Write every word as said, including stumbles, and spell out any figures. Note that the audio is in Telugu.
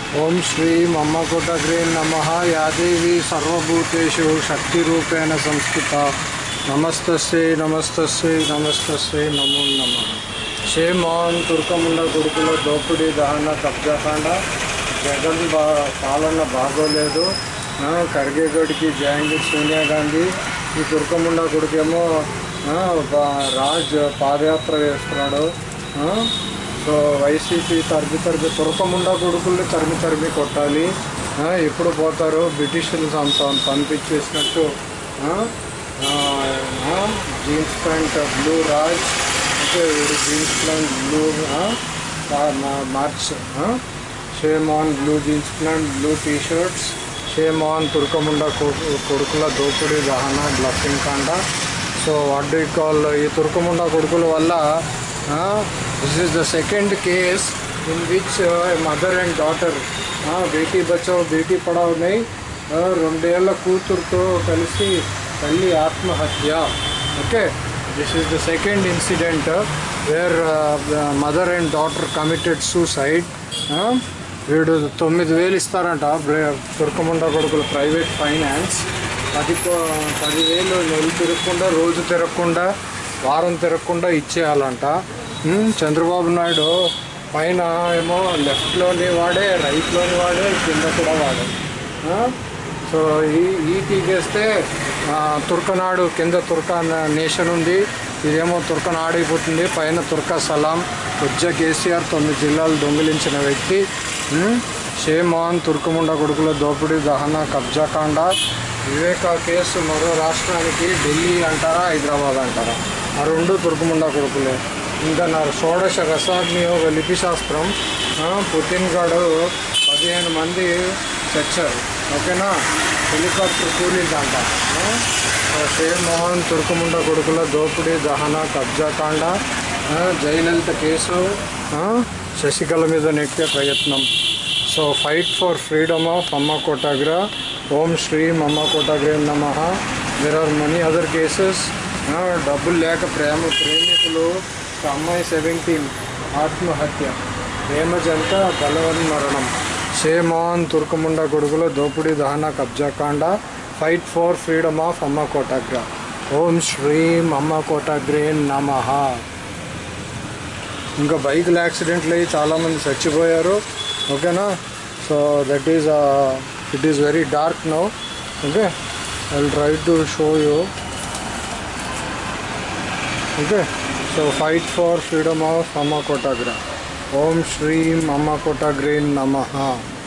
ओम श्री अम्मा कोटाग्रे नमः। या देवी सर्वभूतेषु शक्तिरूपेण संस्थिता। नमस्तस्यै नमस्तस्यै नमस्तस्यै नमो नमः। शेमोन तुर्कमुंड गुरुकुल दोपिडी दहन कब्जाकांड जगन बा पालन బాగోలేదు। ఖర్గేగౌడ్కి జాయింట్ సోనియా గాంధీ ఈ తుర్కముండ కొడుకేమో రాజ్ పాదయాత్ర చేస్తున్నాడు। సో వైసీపీ తరబి తరబి తుర్కముండ కొడుకుల్ని తరిమి తరిమి కొట్టాలి। ఎప్పుడు పోతారో బ్రిటిషర్లు పంపించేసినట్టు జీన్స్ ప్యాంట్ బ్లూ రాజ్ అంటే jeans pant blue march shame on blue jeans pant blue T shirts shame on తుర్కముండ కొడుకుల దోపిడీ దహన బ్లఫింగ్ కాండ। So what do you call ఈ తుర్కముండ కొడుకుల వల్ల this is the second case in which mother and daughter Beti Bachao Beti Padhao నై రెండేళ్ల కూతురుతో కలిసి తల్లి ఆత్మహత్య। Okay, this is the second incident where mother and daughter committed suicide. వీడు తొమ్మిది వేలు ఇస్తారంట తుర్కముండ కొడుకులు ప్రైవేట్ ఫైనాన్స్। పది పదివేలు నెలలు తిరగకుండా రోజు తిరగకుండా వారం తిరగకుండా ఇచ్చేయాలంట। చంద్రబాబు నాయుడు పైన ఏమో లెఫ్ట్లోని వాడే రైట్లోని వాడే కింద కూడా వాడే। సో ఈ ఈ తీగేస్తే తుర్కనాడు కింద తుర్కా నేషన్ ఉంది, ఇదేమో తుర్కనాడు అయిపోతుంది, పైన తుర్కా సలాం। ఉజ్జ కేసీఆర్ తొమ్మిది జిల్లాలు దొంగిలించిన వ్యక్తి। షేమ్ ఆన్ తుర్కముండ కొడుకుల దోపిడీ దహన కబ్జాకాండ। వివేక కేసు మరో రాష్ట్రానికి ఢిల్లీ అంటారా హైదరాబాద్ అంటారా, ఆ రెండు తుర్కముండ కొడుకులే। ఇంకా నా షోడశ రసాగ్నియోగ లిపి శాస్త్రం పుతిన్ గాడు పదిహేను మంది చచ్చారు। ఓకేనా, హెలికాప్టర్ కూలిందంట। షేమ్ ఆన్ తుర్కముండ కొడుకుల దోపిడీ దహన కబ్జాకాండ। జయలలిత కేసు శశికళ మీద నెట్టే ప్రయత్నం। So fight for freedom of Amma కోటాగ్ర। ఓం శ్రీ అమ్మ కోటాగ్రే నమః। There are many other cases. డబ్బులు లేక ప్రేమ ప్రేమికులు అమ్మాయి సెవెంటీన్ ఆత్మహత్య, ప్రేమ జంట బలవన్ మరణం। షేమ్ ఆన్ తుర్కముండ కొడుకుల దోపిడీ దహన కబ్జాకాండ। Fight for freedom of Amma కోటాగ్ర। ఓం శ్రీ అమ్మ కోటాగ్రే నమః। ఇంకా బైకులు యాక్సిడెంట్లు అయ్యి చాలామంది చచ్చిపోయారు। ఓకేనా, so that is it is very dark now. Okay, I will try to show you. Okay, so fight for freedom of Amma కోటాగ్ర। ఓం శ్రీ అమ్మ కోటాగ్రే నమః।